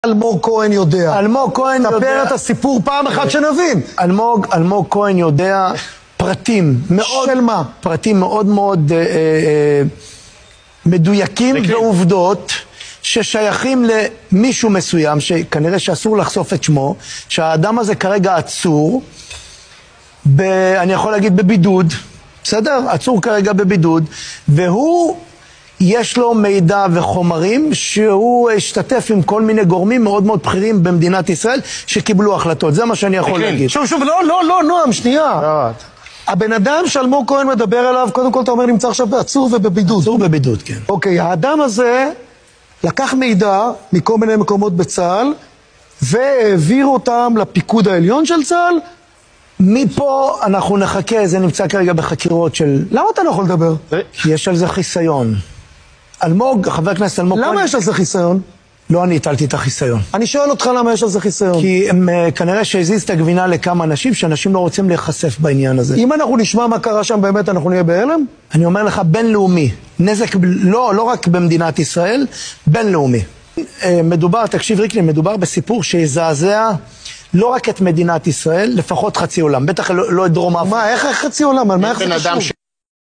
אלמוג כהן יודע. אלמוג כהן יודע. ספר את הסיפור פעם אחת שנבין. אלמוג כהן יודע פרטים מאוד... של מה? פרטים מאוד מאוד מדויקים ועובדות ששייכים למישהו מסוים, שכנראה שאסור לחשוף את שמו, שהאדם הזה כרגע עצור, אני יכול להגיד בבידוד, בסדר? עצור כרגע בבידוד, והוא... יש לו מידע וחומרים שהוא השתתף עם כל מיני גורמים מאוד מאוד בכירים במדינת ישראל שקיבלו החלטות. זה מה שאני יכול להגיד. שוב, לא, נועם, שנייה. הבן אדם שאלמוג כהן מדבר עליו, קודם כל אתה אומר נמצא עכשיו עצור ובבידוד. עצור בבידוד, כן. אוקיי, האדם הזה לקח מידע מכל מיני מקומות בצה"ל והעביר אותם לפיקוד העליון של צה"ל. מפה אנחנו נחכה, זה נמצא כרגע בחקירות של... למה אתה לא יכול לדבר? יש על זה חיסיון. חבר הכנסת אלמוג כהן... למה יש על זה חיסיון? לא אני הטלתי את החיסיון. אני שואל אותך למה יש על זה חיסיון. כי הם כנראה שהזיז את הגבינה לכמה אנשים, שאנשים לא רוצים להיחשף בעניין הזה. אם אנחנו נשמע מה קרה שם באמת, אנחנו נהיה בהלם? אני אומר לך, בינלאומי. נזק, לא רק במדינת ישראל, בינלאומי. מדובר, תקשיב ריקלין, מדובר בסיפור שיזעזע לא רק את מדינת ישראל, לפחות חצי עולם. בטח לא את דרום אפריקה. מה, איך חצי עולם? על מה איך זה קשור?